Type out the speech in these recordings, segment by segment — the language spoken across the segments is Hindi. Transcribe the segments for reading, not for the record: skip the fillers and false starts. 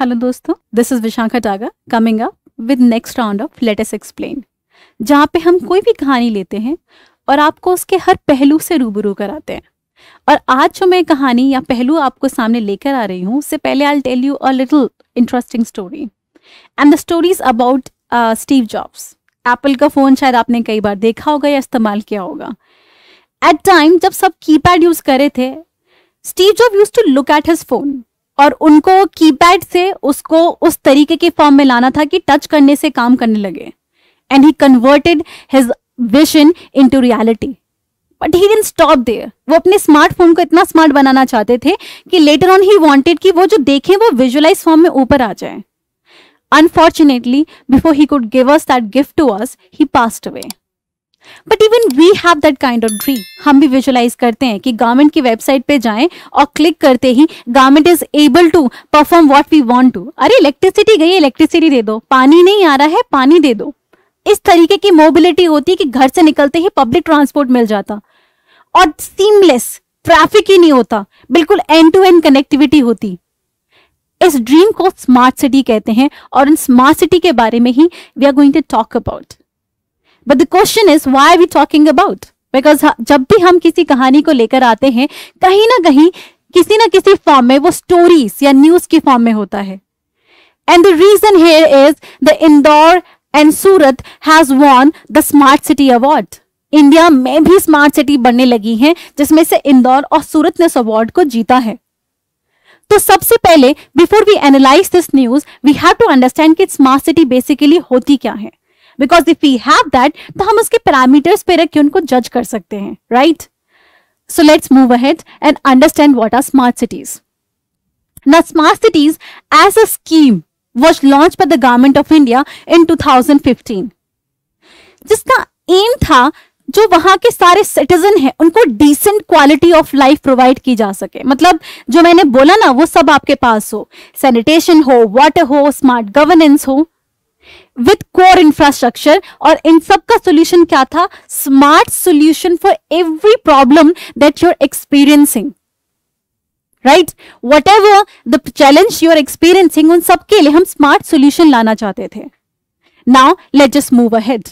हेलो दोस्तों, दिस इज विशाखा टागा coming up with next round of let us explain, जहाँ पे हम कोई भी कहानी लेते हैं और आपको उसके हर पहलू से रूबरू कराते हैं। और आज जो मैं कहानी या पहलू आपको सामने लेकर आ रही हूँ, उससे पहले I will tell you a little interesting story, and the story is about Steve Jobs. Apple का फोन शायद आपने कई बार देखा होगा या इस्तेमाल किया होगा। एट टाइम जब सब कीपैड यूज करे थे, Steve Job used to look at his phone और उनको कीपैड से उसको उस तरीके के फॉर्म में लाना था कि टच करने से काम करने लगे, and he converted his vision into reality. But he didn't stop there. वो अपने स्मार्टफोन को इतना स्मार्ट बनाना चाहते थे कि लेटर ऑन ही वांटेड कि वो जो देखें वो विजुअलाइज फॉर्म में ऊपर आ जाए। Unfortunately before he could give us that gift to us, he passed away. But even we have that kind of dream. हम भी विजुअलाइज करते हैं कि गवर्नमेंट की वेबसाइट पे जाएं और क्लिक करते ही government is able to perform what we want to. अरे इलेक्ट्रिसिटी गई, इलेक्ट्रिसिटी दे दो, पानी नहीं आ रहा है, पानी दे दो। इस तरीके की मोबिलिटी होती है कि घर से निकलते ही पब्लिक ट्रांसपोर्ट मिल जाता और सीमलेस, ट्रैफिक ही नहीं होता, बिल्कुल एंड टू एंड कनेक्टिविटी होती। इस ड्रीम को स्मार्ट सिटी कहते हैं और इन स्मार्ट सिटी के बारे में ही we are going to talk about. But the question is why are we talking about? Because जब भी हम किसी कहानी को लेकर आते हैं, कहीं ना कहीं किसी ना किसी फॉर्म में वो स्टोरीज या न्यूज की फॉर्म में होता है। And the reason here is the Indore and Surat has won the smart city award. India में भी स्मार्ट सिटी बनने लगी है, जिसमें से इंदौर और सूरत ने इस अवार्ड को जीता है। तो सबसे पहले before we analyze this news, we have to understand कि स्मार्ट सिटी बेसिकली होती क्या है। Because if we have that, तो हम उसके पैरामीटर्स पे रख के उनको जज कर सकते हैं, right? So let's move ahead and understand what are smart cities. Now smart cities as a scheme was launched by the government of India in 2015, जिसका एम था जो वहां के सारे सिटीजन हैं उनको decent quality of life provide की जा सके। मतलब जो मैंने बोला ना, वो सब आपके पास हो, सैनिटेशन हो, वाटर हो, स्मार्ट गवर्नेंस हो विथ कोर इंफ्रास्ट्रक्चर। और इन सब का सोल्यूशन क्या था? Smart solution for every problem that you are experiencing, right? whatever the challenge you are experiencing, उन सब के लिए हम स्मार्ट सोल्यूशन लाना चाहते थे। Now let's just move ahead.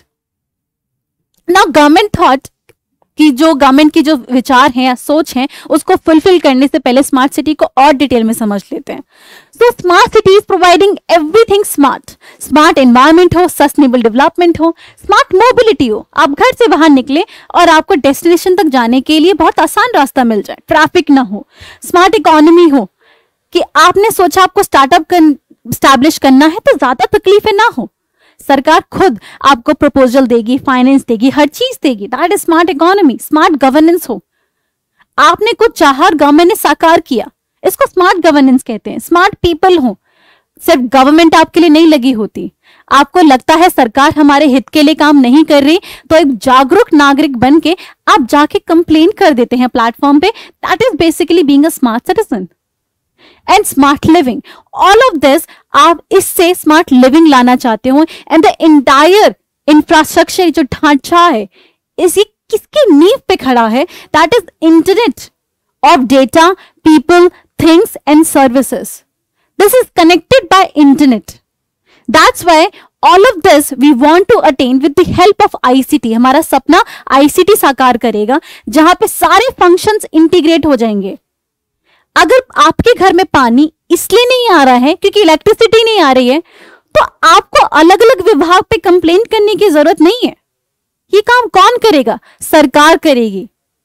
Now government thought कि जो गवर्नमेंट की जो विचार हैं या सोच हैं, उसको फुलफिल करने से पहले स्मार्ट सिटी को और डिटेल में समझ लेते हैं। So smart city is providing everything smart. Smart environment हो, सस्टेनेबल डेवलपमेंट हो, स्मार्ट मोबिलिटी हो, आप घर से बाहर निकले और आपको डेस्टिनेशन तक जाने के लिए बहुत आसान रास्ता मिल जाए, ट्रैफिक ना हो। स्मार्ट इकोनॉमी हो कि आपने सोचा आपको स्टार्टअप स्टैब्लिश करना है तो ज्यादा तकलीफें ना हो, सरकार खुद आपको प्रपोजल देगी, फाइनेंस देगी, हर चीज देगी। That is smart economy. Smart governance हो, आपने कुछ चाहा और गवर्नमेंट ने साकार किया, इसको स्मार्ट गवर्नेंस कहते हैं। स्मार्ट पीपल हो, सिर्फ गवर्नमेंट आपके लिए नहीं लगी होती, आपको लगता है सरकार हमारे हित के लिए काम नहीं कर रही, तो एक जागरूक नागरिक बन के आप जाके कंप्लेन कर देते हैं प्लेटफॉर्म पे। That is basically being a smart citizen. And smart living, all of this आप इससे स्मार्ट लिविंग लाना चाहते हो। एंड द एंटायर इंफ्रास्ट्रक्चर, जो ढांचा है, इसी किसकी नींव पे खड़ा है? That is internet of data, people, things and services. This is connected by internet. That's why all of this we want to attain with the help of ICT. हमारा सपना आईसीटी साकार करेगा, जहां पे सारे फंक्शंस इंटीग्रेट हो जाएंगे। अगर आपके घर में पानी इसलिए नहीं आ रहा है क्योंकि इलेक्ट्रिसिटी नहीं आ रही है, तो आपको अलग अलग विभाग पे कंप्लेंट करने की जरूरत नहीं है। ये काम कौन करेगा? सरकार करेगी।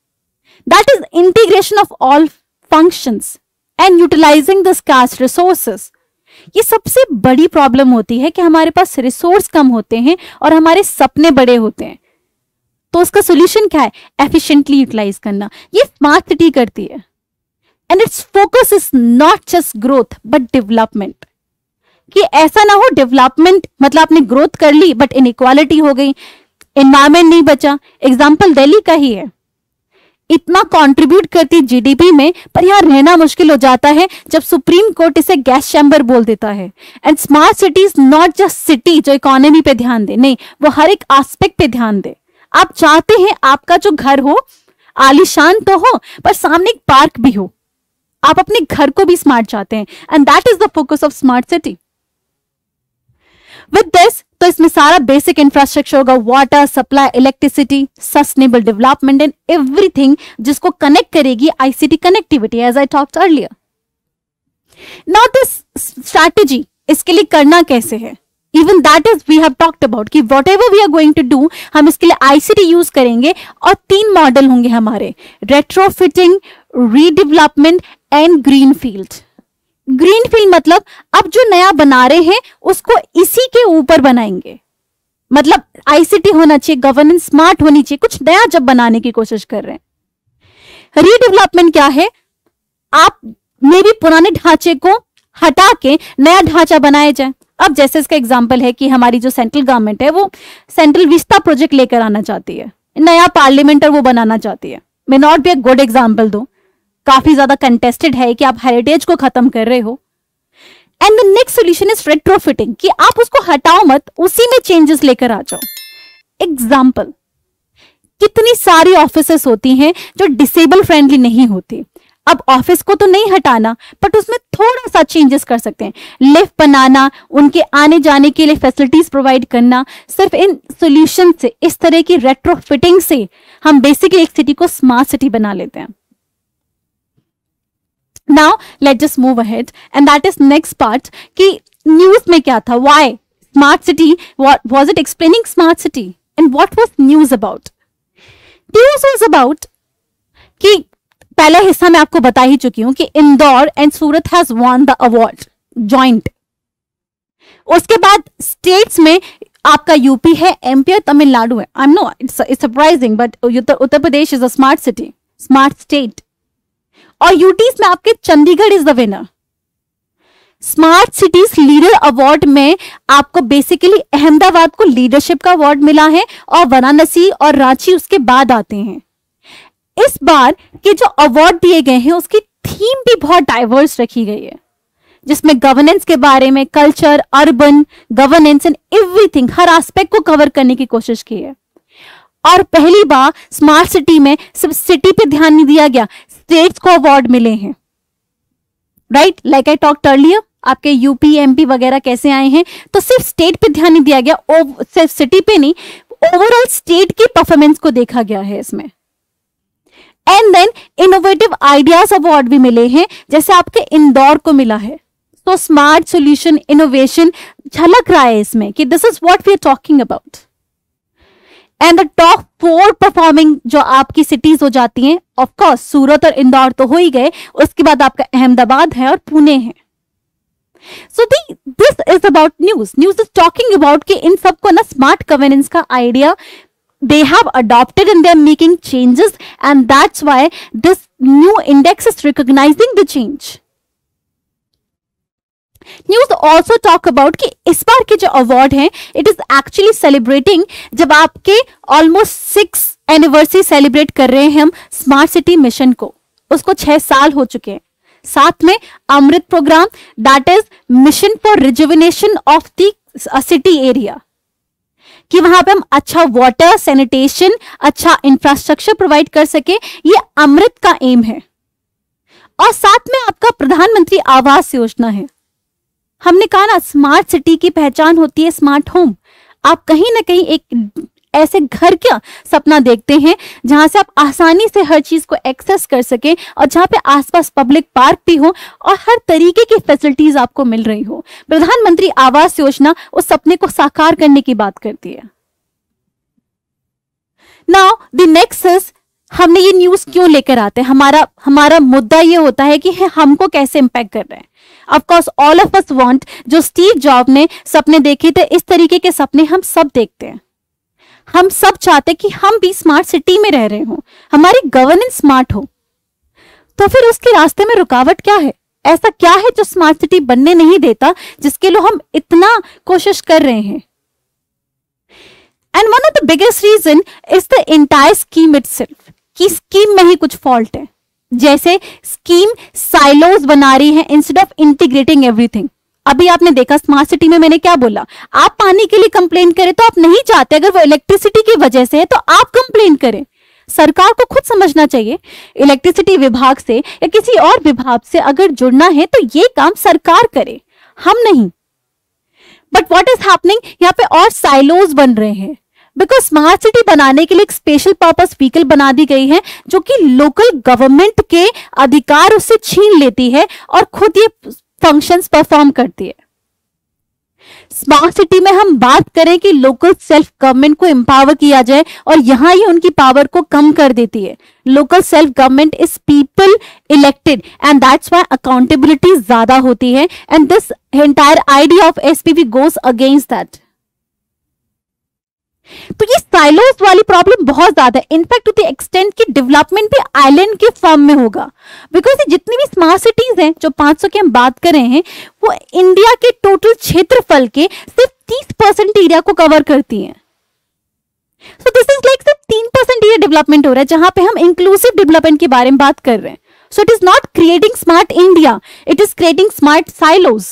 That is integration of all functions and utilizing the scarce resources. ये सबसे बड़ी प्रॉब्लम होती है कि हमारे पास रिसोर्स कम होते हैं और हमारे सपने बड़े होते हैं। तो उसका सोल्यूशन क्या है? एफिशिएंटली यूटिलाइज करना। ये स्मार्ट सिटी करती है। And its focus is not just growth but development. कि ऐसा ना हो डेवलपमेंट मतलब आपने ग्रोथ कर ली बट इनइक्वालिटी हो गई, एनवायरमेंट नहीं बचा। एग्जाम्पल दिल्ली का ही है, इतना कंट्रीब्यूट करती जीडीपी में, पर यहाँ रहना मुश्किल हो जाता है जब सुप्रीम कोर्ट इसे गैस चैम्बर बोल देता है। And smart city is not just city जो इकोनॉमी पे ध्यान दे, नहीं, वो हर एक एस्पेक्ट पे ध्यान दे। आप चाहते हैं आपका जो घर हो आलीशान तो हो, पर सामने एक पार्क भी हो, आप अपने घर को भी स्मार्ट चाहते हैं, and that is the focus of smart city. With this, तो इसमें सारा बेसिक इंफ्रास्ट्रक्चर होगा, water supply, electricity, sustainable development and everything जिसको कनेक्ट करेगी ICT connectivity, as I talked earlier. Now this strategy, इसके लिए करना कैसे है, even that is we have talked about कि whatever we are going to do, हम इसके लिए आईसीटी यूज करेंगे और 3 मॉडल होंगे हमारे, retrofitting, redevelopment and green field. Green field मतलब अब जो नया बना रहे हैं उसको इसी के ऊपर बनाएंगे, मतलब आईसीटी होना चाहिए, गवर्नेंस स्मार्ट होनी चाहिए, कुछ नया जब बनाने की कोशिश कर रहे हैं। रीडेवलपमेंट क्या है, आप मेरे पुराने ढांचे को हटा के नया ढांचा बनाया जाए। अब जैसे इसका एग्जांपल है कि हमारी जो सेंट्रल गवर्नमेंट है वो सेंट्रल विस्ता प्रोजेक्ट लेकर आना चाहती है, नया पार्लियामेंट वो बनाना चाहती है। May not be a good example दो, काफी ज्यादा कंटेस्टेड है कि आप हेरिटेज को खत्म कर रहे हो। And the next solution is retrofitting, कि आप उसको हटाओ मत, उसी में चेंजेस लेकर आ जाओ। एग्जाम्पल, कितनी सारी ऑफिसेस होती हैं जो डिसेबल फ्रेंडली नहीं होती। अब ऑफिस को तो नहीं हटाना, बट उसमें थोड़ा सा चेंजेस कर सकते हैं, लिफ्ट बनाना, उनके आने जाने के लिए फैसिलिटीज प्रोवाइड करना। सिर्फ इन सॉल्यूशन से, इस तरह की रेट्रोफिटिंग से हम बेसिकली एक सिटी को स्मार्ट सिटी बना लेते हैं। Now let's just move ahead, and that is next part कि न्यूज में क्या था, why smart city, what was it explaining smart city and what was news about? News was about कि पहला हिस्सा मैं आपको बता ही चुकी हूं कि Indore and Surat has won the award joint. उसके बाद स्टेट्स में आपका यूपी है, एमपी और तमिलनाडु है। I am no it's surprising, but Uttar Pradesh is a smart city, smart state. और यूटीज में आपके Chandigarh is the winner. Smart cities leader award में आपको बेसिकली अहमदाबाद को लीडरशिप का अवार्ड मिला है और वाराणसी और रांची उसके बाद आते हैं। इस बार के जो अवार्ड दिए गए हैं उसकी थीम भी बहुत डाइवर्स रखी गई है, जिसमें गवर्नेंस के बारे में, culture, urban governance and everything, हर एस्पेक्ट को कवर करने की कोशिश की है। और पहली बार स्मार्ट सिटी में सिर्फ सिटी पे ध्यान नहीं दिया गया, स्टेट्स को अवार्ड मिले हैं। Right, like I talked earlier, आपके यूपी एमपी वगैरह कैसे आए हैं, तो सिर्फ स्टेट पे ध्यान नहीं दिया गया, सिर्फ सिटी पे नहीं, ओवरऑल स्टेट की परफॉर्मेंस को देखा गया है इसमें। And then innovative ideas award भी मिले हैं, जैसे आपके इंदौर को मिला है। तो स्मार्ट सॉल्यूशन, इनोवेशन झलक रहा है इसमें कि this is what we are talking about. And the top 4 performing जो आपकी सिटीज हो जाती हैं, ऑफ कोर्स सूरत और इंदौर तो हो ही गए, उसके बाद आपका अहमदाबाद है और पुणे है। So this is about news. News is talking about कि इन सबको ना स्मार्ट गवर्नेंस का idea they have adopted and they are making changes, and that's why this new index is recognizing the change. News also talk about कि इस बार के जो अवार्ड हैं, it is actually celebrating जब आपके almost 6th anniversary सेलिब्रेट कर रहे हैं हम स्मार्ट सिटी मिशन को, उसको 6 साल हो चुके हैं। साथ में Amrut program, that is mission for rejuvenation of the city area, कि वहां पे हम अच्छा वाटर, सैनिटेशन, अच्छा इंफ्रास्ट्रक्चर प्रोवाइड कर सके, ये अमृत का एम है। और साथ में आपका प्रधानमंत्री आवास योजना है। हमने कहा ना, स्मार्ट सिटी की पहचान होती है स्मार्ट होम। आप कहीं ना कहीं एक ऐसे घर का सपना देखते हैं जहां से आप आसानी से हर चीज को एक्सेस कर सके और जहां पे आसपास पब्लिक पार्क भी हो और हर तरीके की फैसिलिटीज आपको मिल रही हो। प्रधानमंत्री आवास योजना उस सपने को साकार करने की बात करती है। नाउ द नेक्स्ट इज, हमने ये न्यूज क्यों लेकर आते हैं, हमारा मुद्दा ये होता है कि हमको कैसे इंपैक्ट कर रहे हैं। Of course all of us want, जो स्टीव जॉब ने सपने देखे थे, इस तरीके के सपने हम सब देखते हैं। हम सब चाहते कि हम भी स्मार्ट सिटी में रह रहे हो, हमारी गवर्नेंस स्मार्ट हो। तो फिर उसके रास्ते में रुकावट क्या है? ऐसा क्या है जो स्मार्ट सिटी बनने नहीं देता, जिसके लिए हम इतना कोशिश कर रहे हैं? And one of the biggest reason is the entire scheme itself, कि स्कीम में ही कुछ फॉल्ट है। जैसे स्कीम साइलोज बना रही है इंस्टेड ऑफ इंटीग्रेटिंग एवरीथिंग। अभी आपने देखा स्मार्ट सिटी में मैंने क्या बोला, आप पानी के लिए कंप्लेन करें तो आप नहीं चाहते, अगर वो इलेक्ट्रिसिटी की वजह से है तो आप कंप्लेन करें। सरकार को खुद समझना चाहिए, इलेक्ट्रिसिटी विभाग से या किसी और विभाग से अगर जुड़ना है तो ये काम सरकार करे, हम नहीं। बट व्हाट इज हैपनिंग, यहाँ पे और साइलोज बन रहे हैं, बिकॉज स्मार्ट सिटी बनाने के लिए एक स्पेशल पर्पस व्हीकल बना दी गई है जो कि लोकल गवर्नमेंट के अधिकार उससे छीन लेती है और खुद ये फंक्शंस परफॉर्म करती है। स्मार्ट सिटी में हम बात करें कि लोकल सेल्फ गवर्नमेंट को एम्पावर किया जाए और यहां ये उनकी पावर को कम कर देती है। Local self government is people elected and that's why accountability ज्यादा होती है and this entire idea of SPV goes against that. तो ये साइलोस वाली प्रॉब्लम बहुत ज्यादा है, इनफैक्ट टू द एक्सटेंट की डेवलपमेंट भी आइलैंड के फॉर्म में होगा, बिकॉज जितनी भी स्मार्ट सिटीज हैं जो 500 की हम बात कर रहे हैं वो इंडिया के टोटल क्षेत्रफल के सिर्फ 30% एरिया को कवर करती हैं। सो दिस इज लाइक सिर्फ 3% एरिया डेवलपमेंट हो रहा है जहां पे हम इंक्लूसिव डेवलपमेंट के बारे में बात कर रहे हैं। So it is not creating smart India, it is creating smart silos.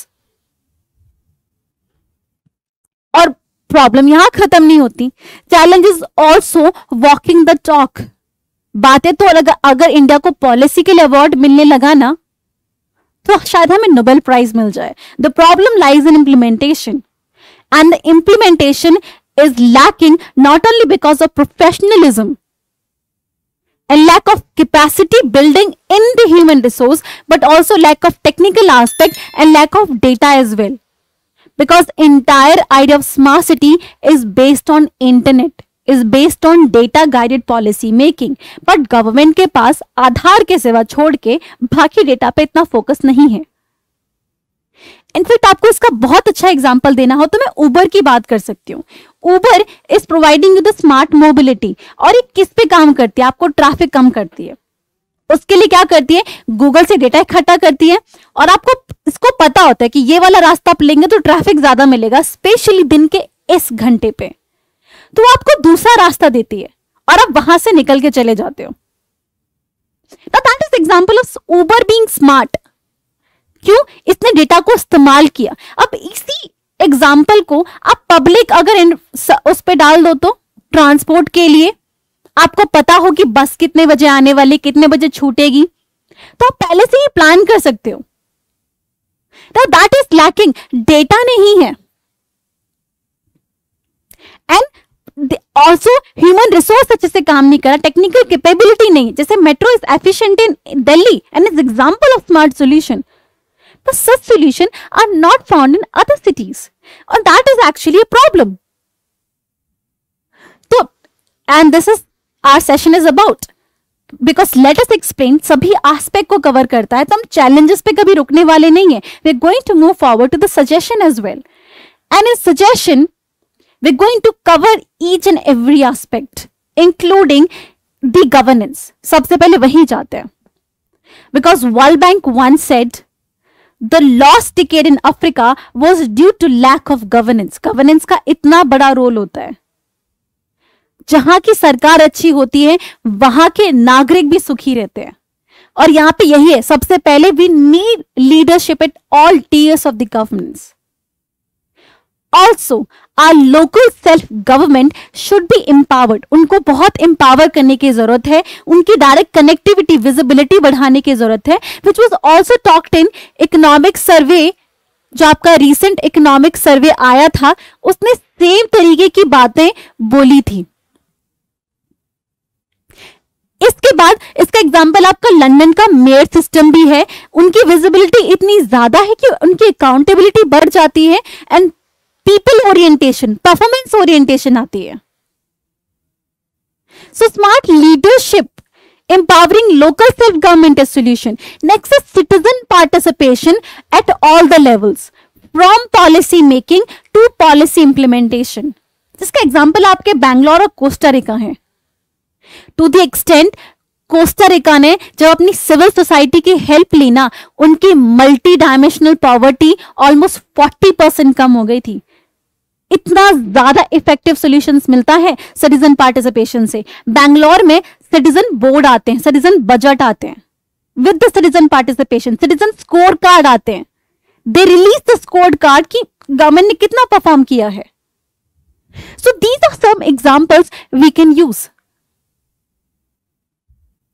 और प्रॉब्लम यहां खत्म नहीं होती, challenges also walking the talk. बातें तो अगर इंडिया को पॉलिसी के लिए अवार्ड मिलने लगा ना तो शायद हमें नोबेल प्राइज मिल जाए। The problem lies in implementation and the implementation is lacking not only because of professionalism and lack of capacity building in the human resource, but also lack of technical aspect and lack of data as well. Because entire idea of smart city is based on internet, is based on data guided policy making. But government के पास आधार के सिवा छोड़ के बाकी डेटा पे इतना फोकस नहीं है। इनफैक्ट आपको इसका बहुत अच्छा एग्जांपल देना हो तो मैं उबर की बात कर सकती हूँ। Uber is providing you the smart mobility और ये किस पे काम करती है, आपको ट्रैफिक कम करती है। उसके लिए क्या करती है, गूगल से डेटा इकट्ठा करती है और आपको इसको पता होता है कि ये वाला रास्ता आप लेंगे तो ट्रैफिक ज्यादा मिलेगा, स्पेशली दिन के इस घंटे पे, तो वो आपको दूसरा रास्ता देती है और आप वहां से निकल के चले जाते हो। That is example of Uber being smart. क्यों, इसने डेटा को इस्तेमाल किया। अब इसी एग्जाम्पल को आप पब्लिक अगर उस पे डाल दो तो ट्रांसपोर्ट के लिए आपको पता हो कि बस कितने बजे आने वाली, कितने बजे छूटेगी, तो आप पहले से ही प्लान कर सकते हो। दैट इज लैकिंग, डेटा नहीं है एंड ऑल्सो ह्यूमन रिसोर्स अच्छे से काम नहीं करा, टेक्निकल कैपेबिलिटी नहीं। जैसे metro is efficient in Delhi and is example of smart solution, but such solutions are not found in other cities and that is actually a problem. So and this is our session is about, because let us explain सभी aspect को cover करता है, तो हम challenges पे कभी रुकने वाले नहीं है। We're going to move forward to the suggestion as well, and in suggestion we're going to cover each and every aspect including the governance। सबसे पहले वही जाते हैं, because World Bank once said The lost decade in Africa was due to lack of governance. Governance का इतना बड़ा रोल होता है। जहां की सरकार अच्छी होती है वहां के नागरिक भी सुखी रहते हैं और यहां पे यही है, सबसे पहले we need leadership at all tiers of the governance. Also, our local self-government should be empowered. उनको बहुत empower करने की जरूरत है, उनकी direct connectivity, visibility बढ़ाने की जरूरत है, which was also talked in economic survey। जो आपका recent economic survey आया था उसने same तरीके की बातें बोली थी। इसके बाद इसका एग्जाम्पल आपका लंदन का मेयर सिस्टम भी है। उनकी विजिबिलिटी इतनी ज्यादा है कि उनकी अकाउंटेबिलिटी बढ़ जाती है and people orientation, performance orientation आती है। So smart leadership, empowering local self government as solution. Next is citizen participation at all the levels, from policy making to policy implementation. जिसका एग्जाम्पल आपके बैंगलोर और कोस्टारिका है। टू द एक्सटेंट कोस्टारिका ने जब अपनी सिविल सोसाइटी की हेल्प ली ना, उनकी मल्टी डायमेंशनल पॉवर्टी ऑलमोस्ट 40% कम हो गई थी। इतना ज्यादा इफेक्टिव सॉल्यूशंस मिलता है सिटीजन पार्टिसिपेशन से। बैंगलोर में सिटीजन बोर्ड आते हैं, सिटीजन बजट आते हैं with the citizen participation, citizen score card आते हैं। They release the score card कि गवर्नमेंट ने कितना परफॉर्म किया है। So these are some examples we can use.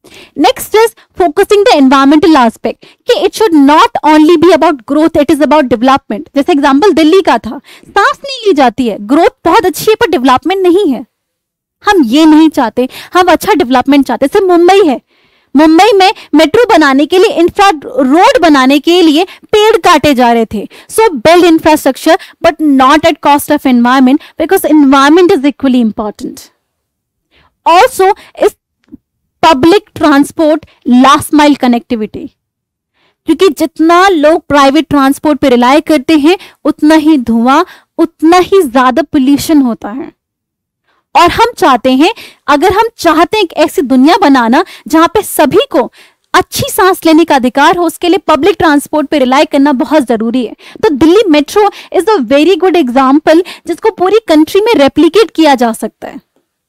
Next is focusing the environmental aspect कि it should not only be about growth, it is about development. जैसे एग्जांपल दिल्ली का था, सांस नहीं ली जाती है, ग्रोथ बहुत अच्छी है पर डेवलपमेंट नहीं है। हम ये नहीं चाहते, हम अच्छा डेवलपमेंट चाहते। जैसे मुंबई है, मुंबई में मेट्रो बनाने के लिए, इंफ्रा रोड बनाने के लिए पेड़ काटे जा रहे थे। So build infrastructure but not at cost of environment, because environment is equally important. Also इस public transport, last mile connectivity, क्योंकि जितना लोग प्राइवेट ट्रांसपोर्ट पे रिलाय करते हैं उतना ही धुआं, उतना ही ज्यादा पोल्यूशन होता है। और हम चाहते हैं, अगर हम चाहते हैं कि ऐसी दुनिया बनाना जहां पे सभी को अच्छी सांस लेने का अधिकार हो, उसके लिए पब्लिक ट्रांसपोर्ट पे रिलाय करना बहुत जरूरी है। तो Delhi metro is a very good example जिसको पूरी कंट्री में रेप्लिकेट किया जा सकता है।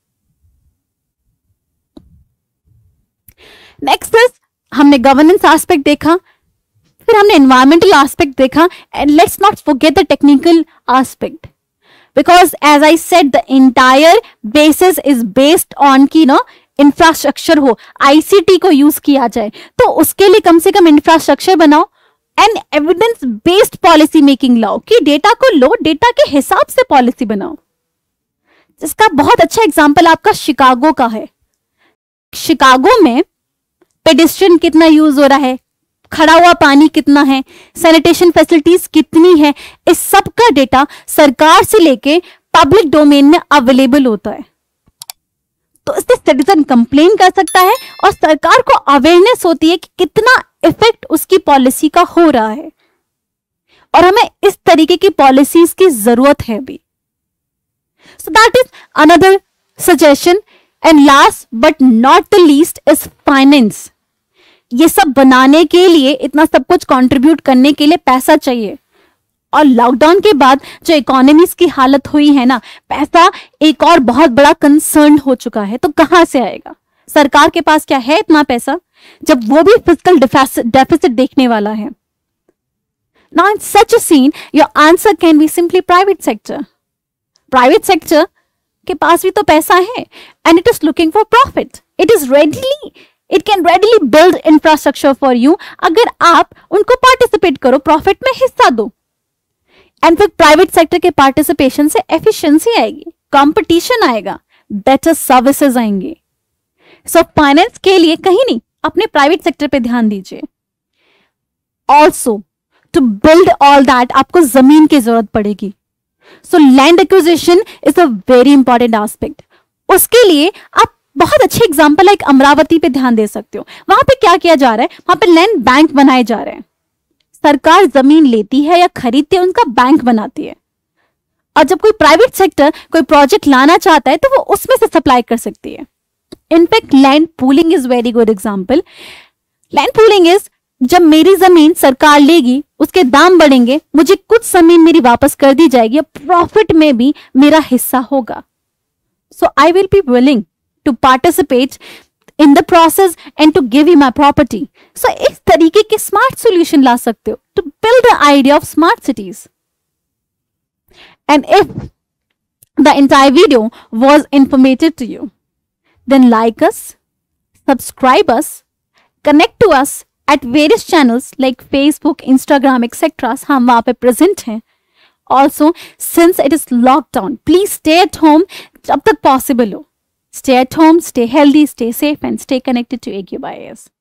नेक्स्ट इज, हमने गवर्नेंस एस्पेक्ट देखा, फिर हमने एनवायरमेंटल एस्पेक्ट देखा, and let's not forget the technical aspect, because as I said the entire basis is based on कि ना इंफ्रास्ट्रक्चर हो, ICT को यूज किया जाए, तो उसके लिए कम से कम इंफ्रास्ट्रक्चर बनाओ and evidence based policy making लाओ कि डेटा को लो, डेटा के हिसाब से पॉलिसी बनाओ। जिसका बहुत अच्छा एग्जांपल आपका शिकागो का है। शिकागो में पेडेस्ट्रियन कितना यूज हो रहा है, खड़ा हुआ पानी कितना है, सैनिटेशन फैसिलिटीज कितनी है, इस सब का डेटा सरकार से लेके पब्लिक डोमेन में अवेलेबल होता है। तो इससे सिटीजन कंप्लेन कर सकता है और सरकार को अवेयरनेस होती है कि कितना इफेक्ट उसकी पॉलिसी का हो रहा है, और हमें इस तरीके की पॉलिसीज की जरूरत है भी। So that is another suggestion. And last but not the least is finance. ये सब बनाने के लिए, इतना सब कुछ कंट्रीब्यूट करने के लिए पैसा चाहिए, और लॉकडाउन के बाद जो इकोनॉमीज की हालत हुई है ना, पैसा एक और बहुत बड़ा कंसर्न हो चुका है। तो कहां से आएगा? सरकार के पास क्या है इतना पैसा जब वो भी फिस्कल डेफिसिट देखने वाला है? Now in such a scene, your answer can be simply private sector. Private sector के पास भी तो पैसा है, and it is looking for profit. It can readily build infrastructure for you अगर आप उनको पार्टिसिपेट करो, प्रॉफिट में हिस्सा दो। एंड फिर प्राइवेट सेक्टर के पार्टिसिपेशन से एफिशिएंसी आएगी, कंपटीशन आएगा, बेटर सर्विसेज आएंगे। सो फाइनेंस के लिए कहीं नहीं, अपने प्राइवेट सेक्टर पे ध्यान दीजिए। Also to build all that आपको जमीन की जरूरत पड़ेगी। So land acquisition is a very important aspect. उसके लिए आप बहुत अच्छे एग्जाम्पल लाइक अमरावती पे ध्यान दे सकते हो। वहां पे क्या किया जा रहा है, वहां पे लैंड बैंक बनाए जा रहे हैं। सरकार जमीन लेती है या खरीदती है, उनका बैंक बनाती है, और जब कोई प्राइवेट सेक्टर कोई प्रोजेक्ट लाना चाहता है तो वो उसमें से सप्लाई कर सकती है। In fact land pooling is very good example. Land pooling is, जब मेरी जमीन सरकार लेगी, उसके दाम बढ़ेंगे, मुझे कुछ जमीन मेरी वापस कर दी जाएगी, प्रॉफिट में भी मेरा हिस्सा होगा। So I will be willing to participate in the process and to give you my property. So इस तरीके के smart solution ला सकते हो to build the idea of smart cities. And if the entire video was informative to you, then like us, subscribe us, connect to us at various channels like Facebook, Instagram, etc. हम वहाँ पे present हैं. Also, since it is lockdown, please stay at home जब तक possible हो. Stay at home, stay healthy, stay safe, and stay connected to AQBIAS.